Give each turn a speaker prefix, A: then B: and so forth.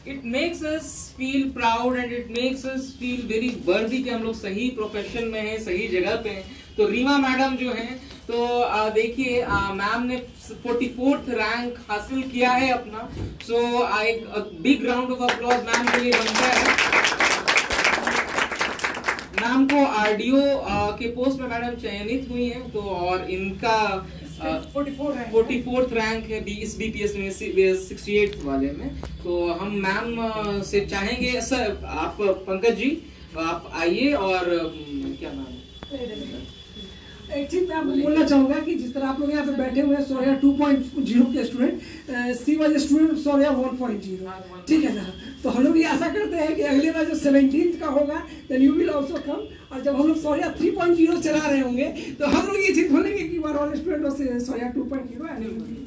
A: It makes us feel proud and it makes us feel very worthy कि हम लोग सही प्रोफेशन में हैं, सही जगह पे हैं। तो रीमा मैडम जो हैं, तो देखिए मैम ने 44th रैंक हासिल किया है अपना। सो एक big round of applause ma'am के लिए बनता है। मैम को आरडीओ के पोस्ट में मैडम चयनित हुई हैं, तो और इनका 44th रैंक है इस बीपीएस में 68 वाले में। तो हम मैम से चाहेंगे, सर आप पंकज जी आप आइए और क्या नाम है?
B: एक चीज मैं आपको बोलना चाहूंगा कि जिस तरह आप लोग यहाँ पे बैठे हुए हैं सौर्या 2.0 के student, she was student Saurya 1.0, ठीक है ना। तो हम लोग ये आशा करते हैं कि अगले बार जो 17th का होगा then you will also come, और जब हम लोग सौर्या 3.0 चला रहे होंगे तो हम लोग ये चीज बोलेंगे कि we are all student of Saurya 2.0 and